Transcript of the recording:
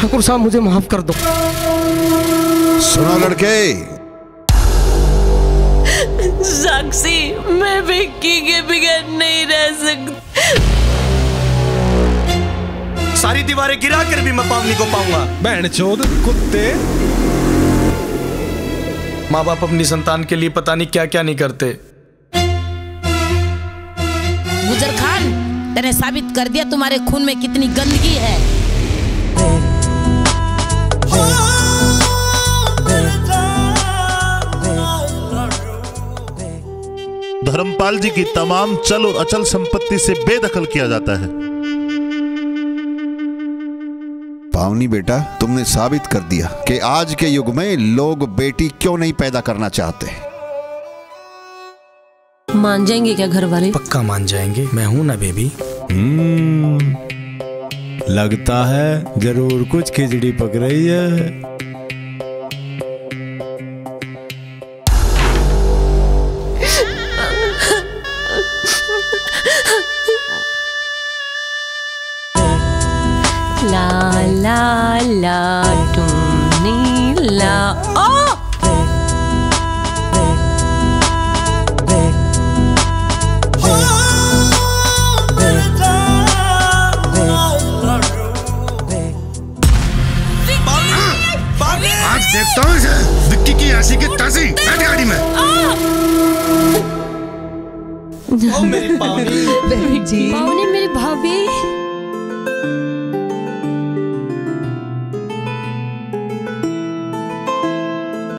ठाकुर साहब मुझे माफ कर दो। सुनो लड़के, साक्षी, मैं विक्की के बगैर नहीं रह सकती। सारी दीवारें गिरा कर भी मैं पावनी को पाऊंगा। बहन चोद कुत्ते। माँ बाप अपनी संतान के लिए पता नहीं क्या क्या नहीं करते। गुजर खान, तेने साबित कर दिया तुम्हारे खून में कितनी गंदगी है। धर्मपाल जी की तमाम चल और अचल संपत्ति से बेदखल किया जाता है। पावनी बेटा, तुमने साबित कर दिया कि आज के युग में लोग बेटी क्यों नहीं पैदा करना चाहते। मान जाएंगे क्या घर वाले? पक्का मान जाएंगे, मैं हूं ना बेबी। लगता है जरूर कुछ खिचड़ी पक रही है। ला ला ला टूनी ला। आज देखता हूँ इसे, विक्की की ऐसी की तैसी। बैठ गाड़ी में। ओ मेरी पावनी। पावनी मेरी भाभी।